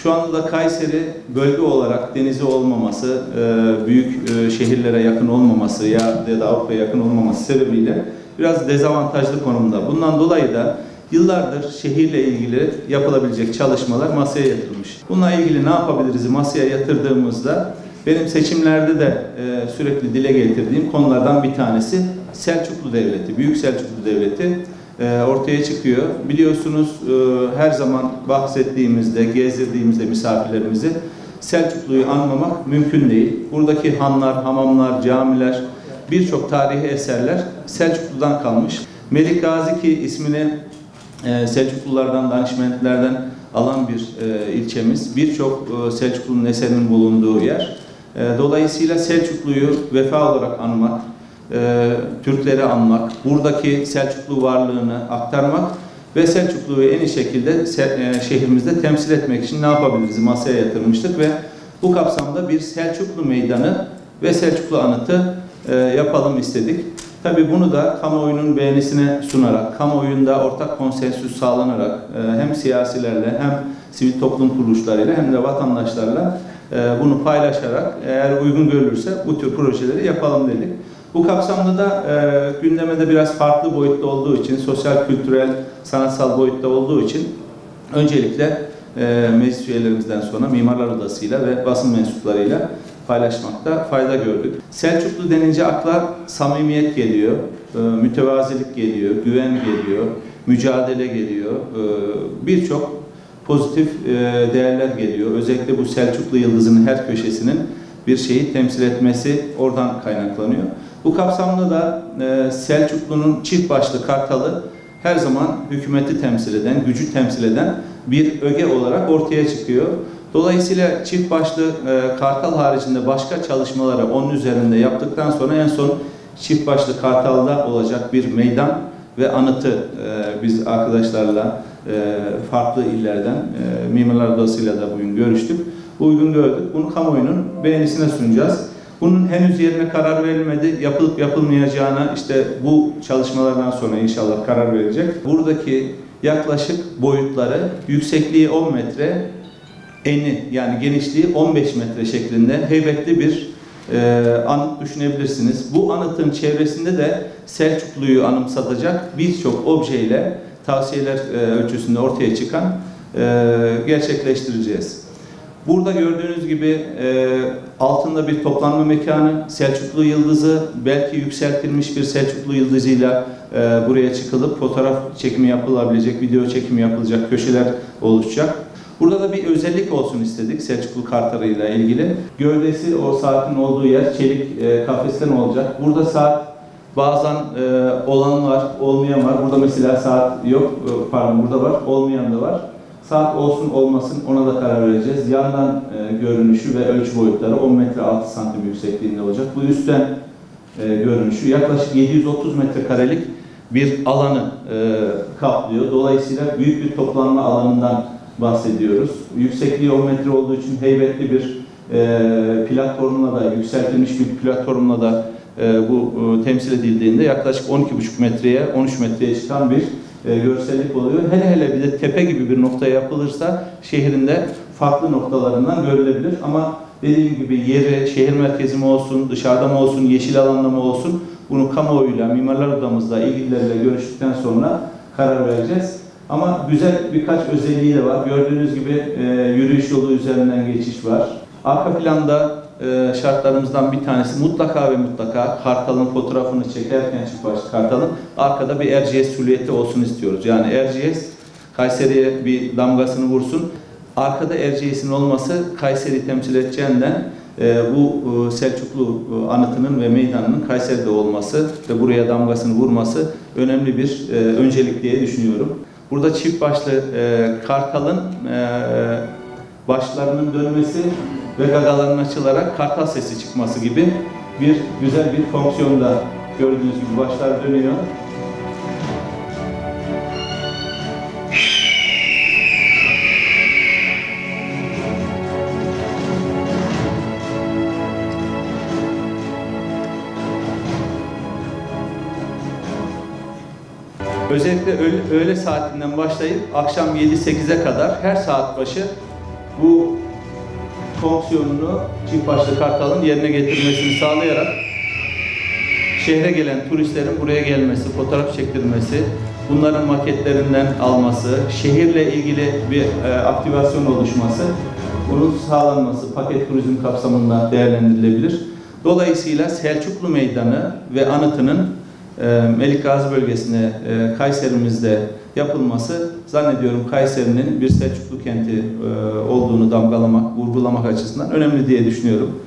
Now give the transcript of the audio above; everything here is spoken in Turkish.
Şu anda da Kayseri bölge olarak denizi olmaması, büyük şehirlere yakın olmaması ya da Avrupa'ya yakın olmaması sebebiyle biraz dezavantajlı konumda. Bundan dolayı da yıllardır şehirle ilgili yapılabilecek çalışmalar masaya yatırılmış. Bununla ilgili ne yapabiliriz masaya yatırdığımızda benim seçimlerde de sürekli dile getirdiğim konulardan bir tanesi Selçuklu Devleti, Büyük Selçuklu Devleti ortaya çıkıyor. Biliyorsunuz her zaman bahsettiğimizde, gezdirdiğimizde misafirlerimizi Selçuklu'yu anmamak mümkün değil. Buradaki hanlar, hamamlar, camiler, birçok tarihi eserler Selçuklu'dan kalmış. Melik Gazi ki ismini Selçuklulardan, Danişmentlerden alan bir ilçemiz. Birçok Selçuklu'nun eserinin bulunduğu yer. Dolayısıyla Selçuklu'yu vefa olarak anmak, Türkleri anmak, buradaki Selçuklu varlığını aktarmak ve Selçuklu'yu en iyi şekilde şehrimizde temsil etmek için ne yapabiliriz masaya yatırmıştık ve bu kapsamda bir Selçuklu meydanı ve Selçuklu anıtı yapalım istedik. Tabii bunu da kamuoyunun beğenisine sunarak, kamuoyunda ortak konsensüs sağlanarak hem siyasilerle hem sivil toplum kuruluşlarıyla hem de vatandaşlarla bunu paylaşarak eğer uygun görülürse bu tür projeleri yapalım dedik. Bu kapsamda da gündeme de biraz farklı boyutta olduğu için, sosyal, kültürel, sanatsal boyutta olduğu için öncelikle meclis üyelerimizden sonra Mimarlar Odası'yla ve basın mensuplarıyla paylaşmakta fayda gördük. Selçuklu denince akla samimiyet geliyor, mütevazilik geliyor, güven geliyor, mücadele geliyor, birçok pozitif değerler geliyor. Özellikle bu Selçuklu yıldızının her köşesinin bir şeyi temsil etmesi oradan kaynaklanıyor. Bu kapsamda da Selçuklu'nun çift başlı kartalı her zaman hükümeti temsil eden, gücü temsil eden bir öge olarak ortaya çıkıyor. Dolayısıyla çift başlı kartal haricinde başka çalışmaları onun üzerinde yaptıktan sonra en son çift başlı kartalda olacak bir meydan ve anıtı biz arkadaşlarla farklı illerden Mimarlar Odası'yla da bugün görüştük. Uygun gördük. Bunu kamuoyunun beğenisine sunacağız. Bunun henüz yerine karar verilmedi. Yapılıp yapılmayacağına işte bu çalışmalardan sonra inşallah karar verilecek. Buradaki yaklaşık boyutları yüksekliği 10 metre, eni yani genişliği 15 metre şeklinde heybetli bir anıt düşünebilirsiniz. Bu anıtın çevresinde de Selçuklu'yu anımsatacak birçok objeyle tavsiyeler ölçüsünde ortaya çıkan gerçekleştireceğiz. Burada gördüğünüz gibi altında bir toplanma mekanı, Selçuklu yıldızı, belki yükseltilmiş bir Selçuklu yıldızıyla buraya çıkılıp fotoğraf çekimi yapılabilecek, video çekimi yapılacak köşeler oluşacak. Burada da bir özellik olsun istedik Selçuklu kartalıyla ilgili. Gövdesi o saatin olduğu yer çelik kafesten olacak. Burada saat bazen olan var, olmayan var. Burada mesela saat yok, pardon burada var, olmayan da var. Saat olsun olmasın ona da karar vereceğiz. Yandan görünüşü ve ölçü boyutları 10 metre 6 santim yüksekliğinde olacak. Bu üstten görünüşü yaklaşık 730 metrekarelik bir alanı kaplıyor. Dolayısıyla büyük bir toplanma alanından bahsediyoruz. Yüksekliği 10 metre olduğu için heybetli bir platformla da, yükseltilmiş bir platformla da bu temsil edildiğinde yaklaşık 12,5 metreye, 13 metreye çıkan bir görsellik oluyor. Hele hele bir de tepe gibi bir noktaya yapılırsa şehrinde farklı noktalarından görülebilir. Ama dediğim gibi yeri, şehir merkezi mi olsun, dışarıda mı olsun, yeşil alanda mı olsun bunu kamuoyuyla, Mimarlar Odamızla, ilgililerle görüştükten sonra karar vereceğiz. Ama güzel birkaç özelliği de var. Gördüğünüz gibi yürüyüş yolu üzerinden geçiş var. Arka planda şartlarımızdan bir tanesi mutlaka ve mutlaka kartalın fotoğrafını çekerken çıkbaşlı kartalın arkada bir Erciyes silüeti olsun istiyoruz. Yani Erciyes Kayseri'ye bir damgasını vursun. Arkada Erciyes'in olması Kayseri'yi temsil edeceğinden bu Selçuklu anıtının ve meydanının Kayseri'de olması ve buraya damgasını vurması önemli bir öncelik diye düşünüyorum. Burada çift başlı kartalın başlarının dönmesi ve gagalarının açılarak kartal sesi çıkması gibi bir güzel bir fonksiyonda gördüğünüz gibi başlar dönüyor. Özellikle öğle saatinden başlayıp akşam 7-8'e kadar her saat başı bu fonksiyonunu Çiftbaşlı Kartal'ın yerine getirmesini sağlayarak şehre gelen turistlerin buraya gelmesi, fotoğraf çektirmesi, bunların maketlerinden alması, şehirle ilgili bir aktivasyon oluşması, bunun sağlanması paket turizm kapsamında değerlendirilebilir. Dolayısıyla Selçuklu Meydanı ve anıtının Melik Gazi bölgesine, Kayserimizde yapılması zannediyorum Kayseri'nin bir Selçuklu kenti olduğunu damgalamak, vurgulamak açısından önemli diye düşünüyorum.